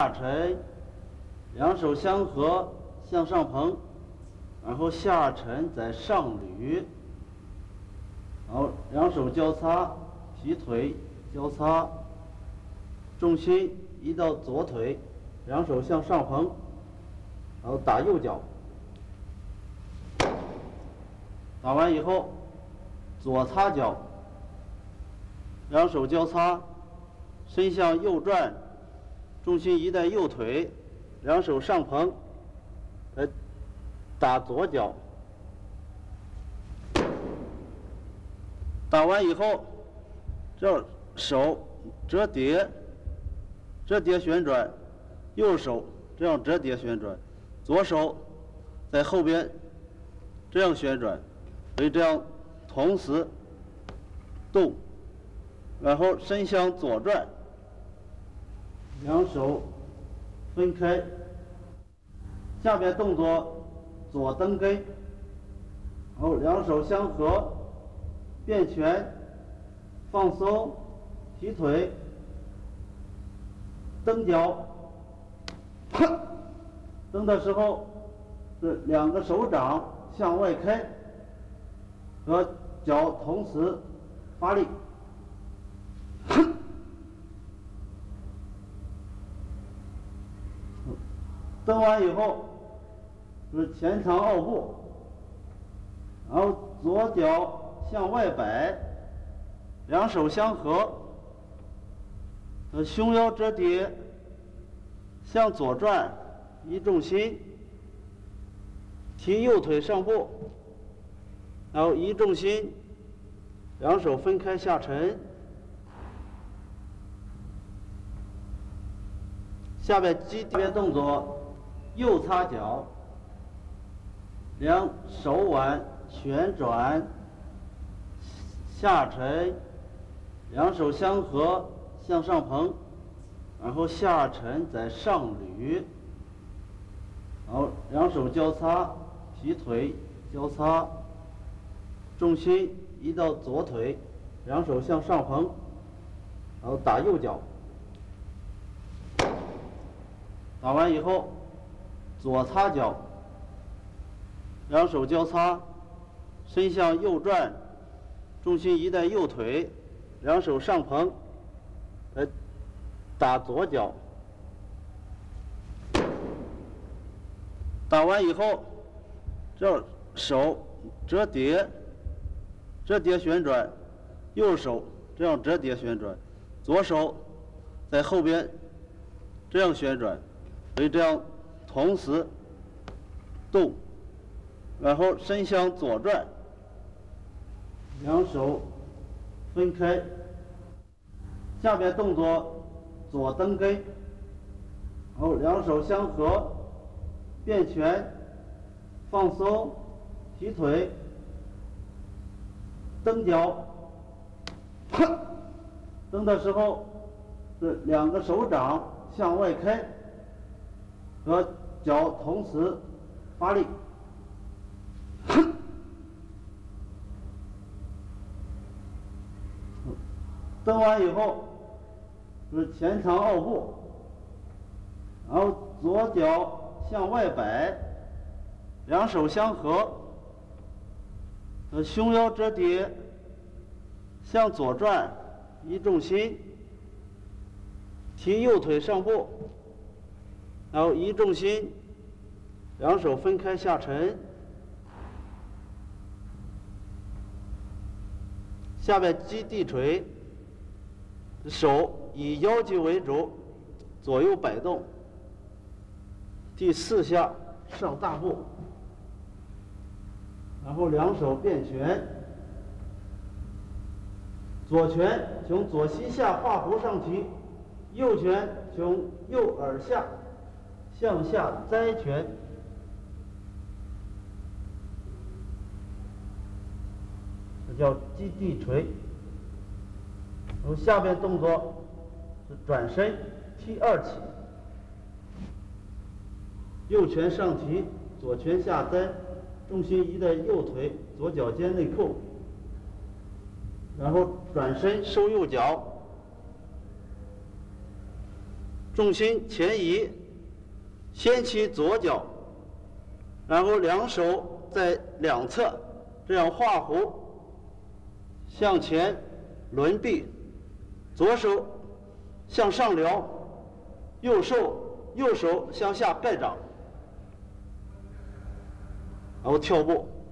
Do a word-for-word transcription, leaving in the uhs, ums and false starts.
下沉，两手相合向上捧，然后下沉再上捋，然后两手交叉，提腿交叉，重心移到左腿，两手向上捧，然后打右脚。打完以后，左擦脚，两手交叉，身向右转，重心移在右腿，两手上捧，来打左脚。打完以后，这手折叠，折叠旋转，右手这样折叠旋转，左手在后边这样旋转，所以这样同时动，然后身向左转，两手分开。下边动作左蹬根，然后两手相合，变拳，放松，提腿，蹬脚，蹬的时候是两个手掌向外开，和脚同时发力。蹬完以后是前长奥步，然后左脚向外摆，两手相合，呃，胸腰折叠，向左转，移重心，提右腿上步，然后移重心，两手分开下沉。下边基地边动作，右擦脚，两手腕旋转，下沉，两手相合向上捧，然后下沉再上捋，然后两手交叉，提腿交叉，重心移到左腿，两手向上捧，然后打右脚。打完以后，左擦脚，两手交叉，身向右转，重心移在右腿，两手上捧，来打左脚。打完以后，这手折叠，折叠旋转，右手这样折叠旋转，左手在后边这样旋转，所以这样同时动，然后身向左转，两手分开。下边动作左蹬根，然后两手相合，变拳，放松，提腿，蹬脚。蹬的时候是两个手掌向外开，和脚同时发力。蹬完以后是前长奥步，然后左脚向外摆，两手相合，呃，胸腰折叠，向左转，移重心，提右腿上步，然后移重心，两手分开下沉。下边击地锤，手以腰肌为主，左右摆动。第四下上大步，然后两手变拳，左拳从左膝下画弧上提，右拳从右耳下向下摘拳。这叫击地锤。然后下边动作是转身踢二起，右拳上提，左拳下摘，重心移在右腿，左脚尖内扣，然后转身收右脚， 重心前移，先起左脚，然后两手在两侧这样画弧向前轮臂，左手向上撩，右手右手向下盖掌，然后跳步。